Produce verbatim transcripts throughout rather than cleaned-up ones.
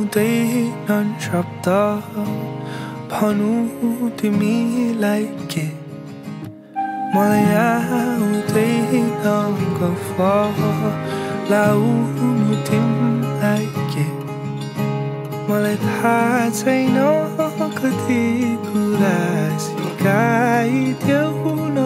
आउँदैनन् शब्द भनु तिमीलाई के मलाई आउँदैन गफ लाउनु तिमीलाई के मलाई थाहा छैन कति कुरा सिकाइदेऊ न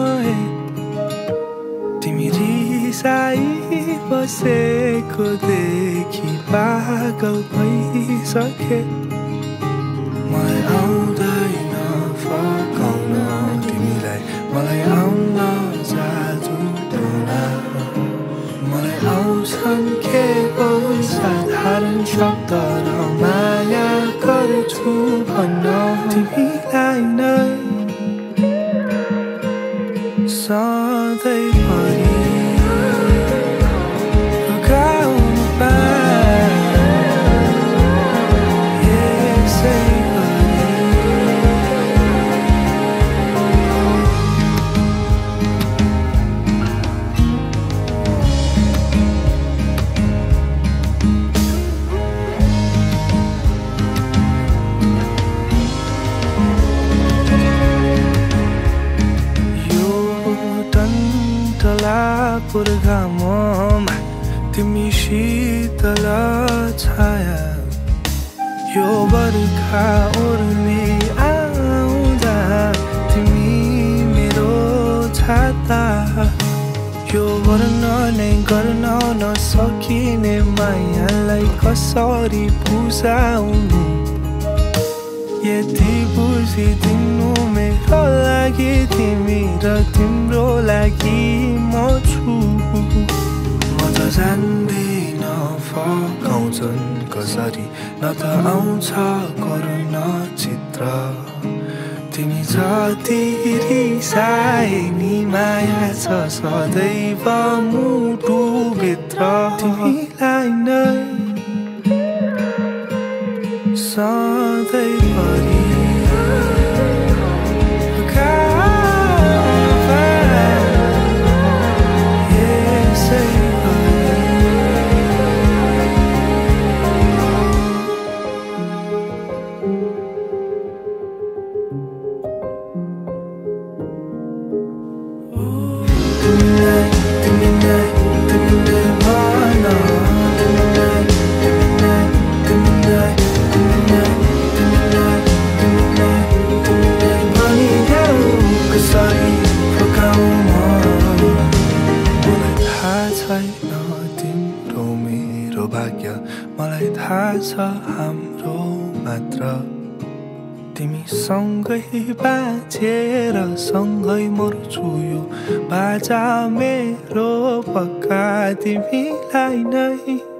तिमी रिसाई बसेको देखि पागल भइसके मलाई आउँदैन फकाउन तिमीलाई मलाई आउन जादु टोना मलाई आउँछन् केवल साधारण शब्द र माया गर्छु भन्न तिमीलाई नै सधैँभरि गाउनु पाए यसै पुर्खाममा तिमी शीतल छाया यो बर्खा ओर्ली आउँदा तिमी मेरो छाता यो गर्न नै गर्न नसकिने मायालाई कसरी बुझाउनु यति बुझिदिनु मेरो लागि तिमी र तिम्रो लागि म छु म त जान्दिन फकाउँछन् कसरी न त आउँछ करुण चित्र तिमी जति रिसाए नि माया छ सदैव मुटुभित्र तिमीलाई नै सधैँभरि तिम्रो मेरो भाग्य मलाई थाहा छ हाम्रो मात्र तिमी सँगै बाँचेर सँगै मर्छु यो बाजा मेरो पक्का तिमीलाई नै